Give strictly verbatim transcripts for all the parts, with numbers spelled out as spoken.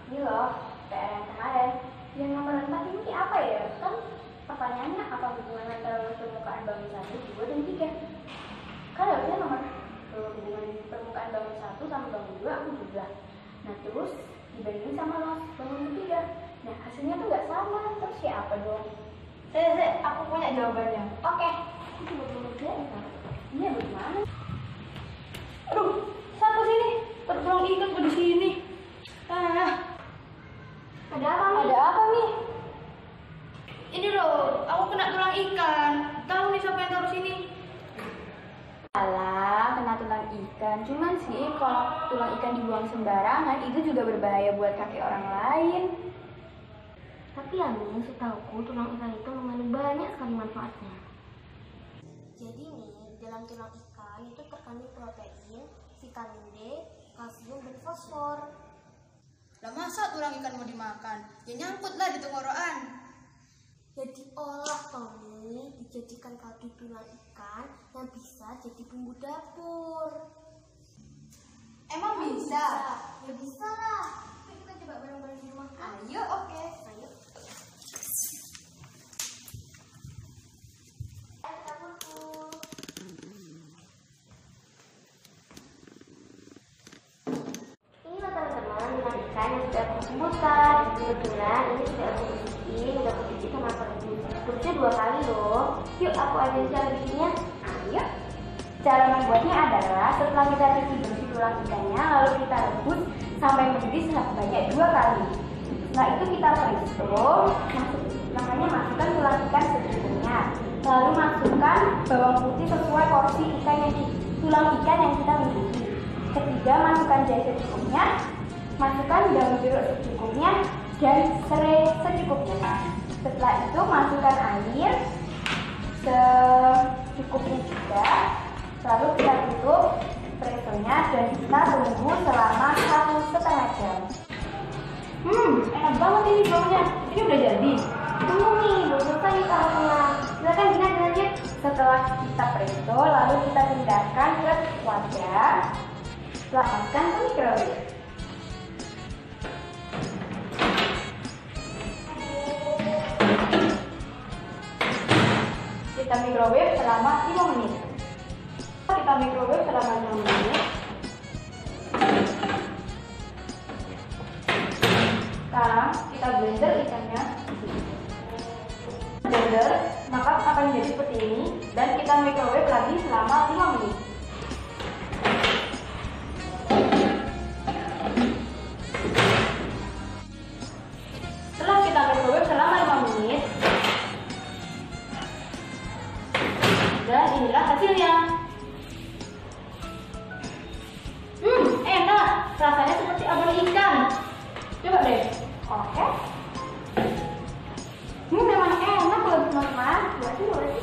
Ini loh, P R yang kemarin. Yang nomor empat ini apa ya? Kan pertanyaannya apa hubungan antara permukaan bangun satu, dua, dan tiga? Kan harusnya nomor uh, hubungan permukaan bangun satu sama bangun dua aku juga. Nah terus dibandingin sama los bangun ketiga. Nah hasilnya tuh nggak sama. Terus kayak apa dong? Saya, saya, aku punya jawabannya. Oke. Ini coba dia ya. Ini bagaimana? Aduh, satu sini. Tertulang ikat di sini. Ah, Ada apa nih? ada apa nih? Ini loh, aku kena tulang ikan. Tahu nih siapa yang taruh sini? Alah, kena tulang ikan. Cuman sih kalau tulang ikan dibuang sembarangan itu juga berbahaya buat kaki orang lain. Tapi Ami, setahuku tulang ikan itu mengandung banyak sekali manfaatnya. Jadi nih, dalam tulang ikan itu terkandung protein, vitamin D, kalsium, dan fosfor. Lah masa tulang ikan mau dimakan? Ya nyangkut lah di tenggorokan. Ya diolah Tommy, dijadikan kaldu tulang ikan yang bisa jadi bumbu dapur. Emang bisa? Ya bisa lah. Yuk kita coba bareng-bareng di rumah. Ayo, oke. Ayo. Ayo dapurku. Ini loh teman-teman, tulang ikan yang sudah aku kumpulkan. Kebetulan ini sudah aku bikin, sudah aku cuci sama perut. Perutnya dua kali loh. Yuk aku ajarin cara bikinnya. Ayo. Cara membuatnya adalah setelah kita cuci bersih tulang ikannya, lalu kita rebus sampai mendidih sebanyak dua kali. Setelah itu kita presto, masuk, makanya masukkan tulang ikan secukupnya. Lalu masukkan bawang putih sesuai porsi ikan yang tulang ikan yang kita miliki. Ketiga, masukkan jahe secukupnya, masukkan daun jeruk secukupnya, dan serai secukupnya. Setelah itu masukkan air secukupnya juga. Lalu kita tutup prestonya dan kita tunggu selama satu setengah jam. Hmm, enak banget ini baunya. Ini udah jadi. Tunggu nih, belum selesai nih tahapnya. Silakan Gina dilanjut. Setelah kita presto, lalu kita pindahkan ke wadah. Setelah masukkan ke microwave. Kita microwave selama lima menit. Kita microwave selama lima menit. Sekarang kita blender ikannya. Blender, maka akan menjadi seperti ini dan kita microwave lagi selama lima menit. Setelah kita microwave selama lima menit, dan inilah hasilnya. Hmm, enak. Rasanya seperti abon ikan. Coba deh. Oke. Hmm, memang enak loh teman-teman. Berarti berarti.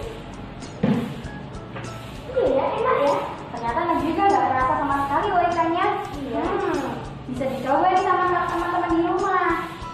Iya ya, enak ya. Ternyata enak juga, nggak terasa sama sekali loh ikannya. Iya. Hmm, bisa dicoba nih sama teman-teman di rumah.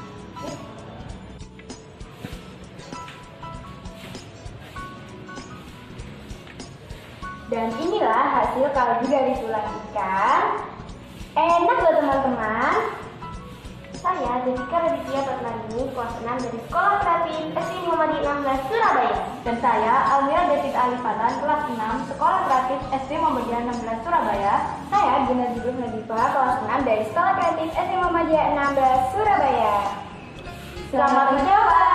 Dan inilah hasil kaldu dari tulang ikan. Enak loh teman-teman. Saya Jessica Raditya Patmani, kelas enam dari Sekolah Kreatif S D Muhammadiyah enam belas Surabaya. Dan saya Almira David Alifatan, kelas enam Sekolah Kreatif S D Muhammadiyah enam belas Surabaya. Saya Gina Jibril Nadifa, kelas enam dari Sekolah Kreatif S D Muhammadiyah enam belas Surabaya. Selamat mencoba.